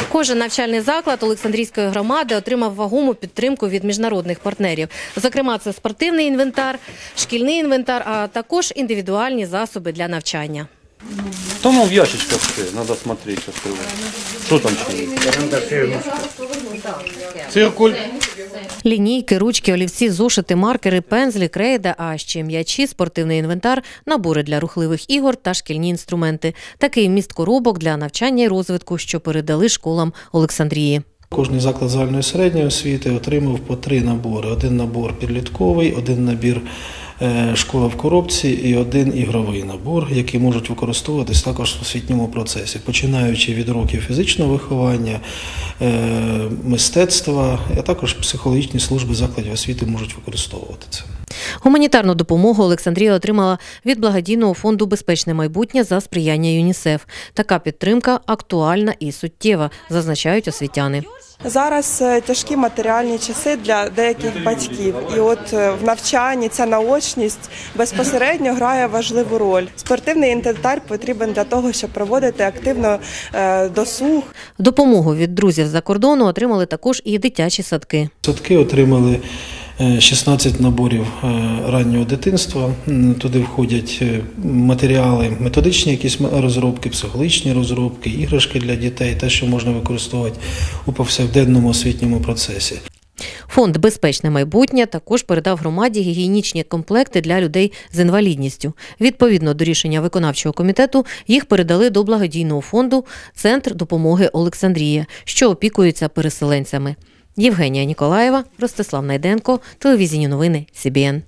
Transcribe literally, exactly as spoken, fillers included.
Кожен навчальний заклад Олександрійської громади отримав вагому підтримку від міжнародних партнерів. Зокрема, це спортивний інвентар, шкільний інвентар, а також індивідуальні засоби для навчання. Тому в ящичках все, треба смотреть, що там ще є. Циркуль. Лінійки, ручки, олівці, зошити, маркери, пензлі, крейда, а ще м'ячі, спортивний інвентар, набори для рухливих ігор та шкільні інструменти. Такий вміст коробок для навчання і розвитку, що передали школам Олександрії. Кожний заклад загальної середньої освіти отримав по три набори. Один набор підлітковий, один набір «Школа в коробці» і один ігровий набор, які можуть використовуватись також в освітньому процесі, починаючи від уроків фізичного виховання, мистецтва, а також психологічні служби закладів освіти можуть використовувати це. Гуманітарну допомогу Олександрія отримала від благодійного фонду «Безпечне майбутнє» за сприяння ЮНІСЕФ. Така підтримка актуальна і суттєва, зазначають освітяни. Зараз тяжкі матеріальні часи для деяких батьків. І от в навчанні ця наочність безпосередньо грає важливу роль. Спортивний інвентар потрібен для того, щоб проводити активно досуг. Допомогу від друзів з-за кордону отримали також і дитячі садки. Садки отримали шістнадцять наборів раннього дитинства. Туди входять матеріали, методичні якісь розробки, психологічні розробки, іграшки для дітей, те, що можна використовувати у повсякденному освітньому процесі. Фонд «Безпечне майбутнє» також передав громаді гігієнічні комплекти для людей з інвалідністю. Відповідно до рішення виконавчого комітету, їх передали до благодійного фонду «Центр допомоги Олександрія», що опікується переселенцями. Євгенія Ніколаєва, Ростислав Найденко, телевізійні новини Сі Бі Ен.